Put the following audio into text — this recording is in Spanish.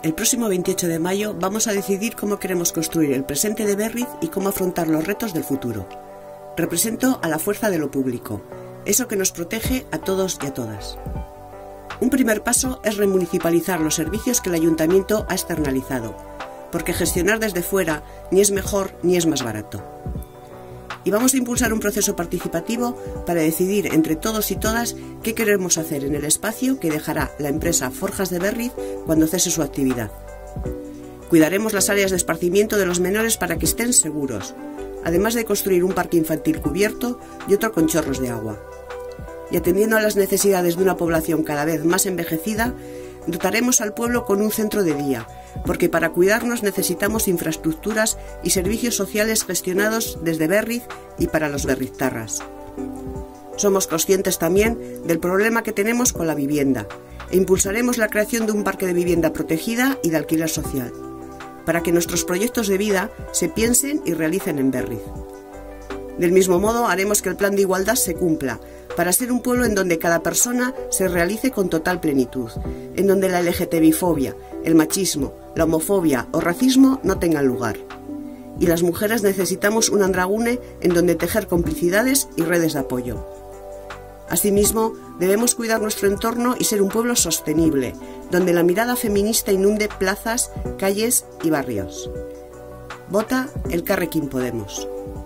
El próximo 28 de mayo vamos a decidir cómo queremos construir el presente de Berriz y cómo afrontar los retos del futuro. Represento a la fuerza de lo público, eso que nos protege a todos y a todas. Un primer paso es remunicipalizar los servicios que el Ayuntamiento ha externalizado, porque gestionar desde fuera ni es mejor ni es más barato. Y vamos a impulsar un proceso participativo para decidir entre todos y todas qué queremos hacer en el espacio que dejará la empresa Forjas de Berriz cuando cese su actividad. Cuidaremos las áreas de esparcimiento de los menores para que estén seguros, además de construir un parque infantil cubierto y otro con chorros de agua. Y atendiendo a las necesidades de una población cada vez más envejecida, dotaremos al pueblo con un centro de día, porque para cuidarnos necesitamos infraestructuras y servicios sociales gestionados desde Berriz y para los berriztarras. Somos conscientes también del problema que tenemos con la vivienda e impulsaremos la creación de un parque de vivienda protegida y de alquiler social, para que nuestros proyectos de vida se piensen y realicen en Berriz. Del mismo modo, haremos que el plan de igualdad se cumpla, para ser un pueblo en donde cada persona se realice con total plenitud, en donde la LGTBI-fobia, el machismo, la homofobia o racismo no tengan lugar. Y las mujeres necesitamos un Andragune en donde tejer complicidades y redes de apoyo. Asimismo, debemos cuidar nuestro entorno y ser un pueblo sostenible, donde la mirada feminista inunde plazas, calles y barrios. Vota Elkarrekin Podemos.